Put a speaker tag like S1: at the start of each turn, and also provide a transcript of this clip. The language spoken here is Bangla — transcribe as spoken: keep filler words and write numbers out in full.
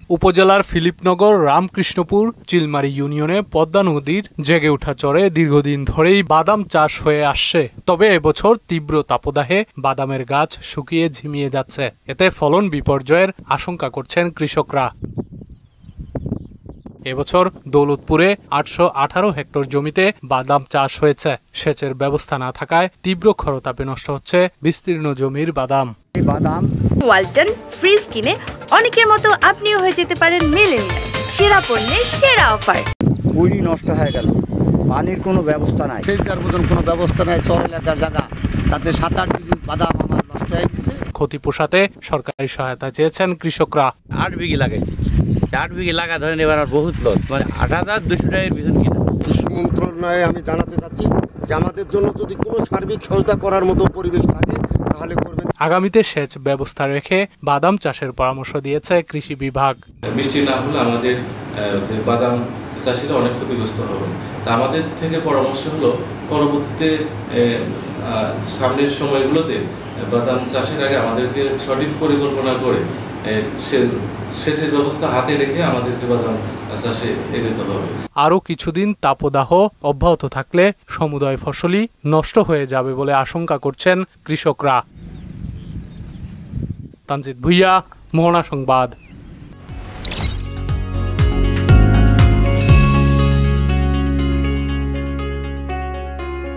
S1: উপজেলার ফিলিপনগর রামকৃষ্ণপুর চিলমারি ইউনিয়নে পদ্মা নদীর জেগে ওঠা চরে দীর্ঘদিন ধরেই বাদাম চাষ হয়ে আসছে। তবে এবছর তীব্র তাপদাহে বাদামের গাছ শুকিয়ে ঝিমিয়ে যাচ্ছে। এতে ফলন বিপর্যয়ের আশঙ্কা করছেন কৃষকরা। এবছর দৌলতপুরে আটশো আঠারো হেক্টর জমিতে বাদাম চাষ হয়েছে। সেচের ব্যবস্থা না থাকায় তীব্র খরতাপে নষ্ট হচ্ছে বিস্তীর্ণ জমির বাদাম।
S2: বাদাম
S3: ওয়ালটন ফ্রিজ কিনে অনেকের মতো আপনিও হয়ে যেতে পারেন মিলেনিয়াল। সেরা পণ্যের সেরা অফার।
S2: পুরি নষ্ট হয়ে গেল, পানির কোনো ব্যবস্থা নাই,
S4: সেটার মতন কোনো ব্যবস্থা নাই। চর এলাকা জায়গা তাতে সাত আট বিঘি বাদাম আমার নষ্ট হয়ে গেছে।
S1: ক্ষতি পোষাতে সরকারি সহায়তা চেয়েছেন কৃষকরা।
S5: আট বিঘি লাগাইছি, আট বিঘি লাগা ধরেন এবার বহুত লস, মানে আট হাজার দুশো টাকার পিছন কিনা।
S4: কৃষি মন্ত্রণালয়ে আমি জানাতে চাচ্ছি যে আমাদের জন্য যদি কোনো সার্বিক সহায়তা করার মতো পরিবেশ থাকে তাহলে করবেন।
S1: আগামীতে সেচ ব্যবস্থা রেখে বাদাম চাষের পরামর্শ দিয়েছে কৃষি বিভাগ।
S6: বৃষ্টি না হলে আমাদের বাদাম চাষিরা অনেক ক্ষতিগ্রস্ত হবে। তা আমাদের থেকে পরামর্শ হলো পরবর্তীতে সামনের সময়গুলোতে বাদাম চাষের আগে আমাদেরকে সঠিক পরিকল্পনা করে সেচের ব্যবস্থা হাতে রেখে আমাদেরকে বাদাম চাষে এগোতে হবে।
S1: আরও কিছুদিন তাপদাহ অব্যাহত থাকলে সমুদয় ফসলই নষ্ট হয়ে যাবে বলে আশঙ্কা করছেন কৃষকরা। তানজিদ ভুইয়া, মোহনা সংবাদ।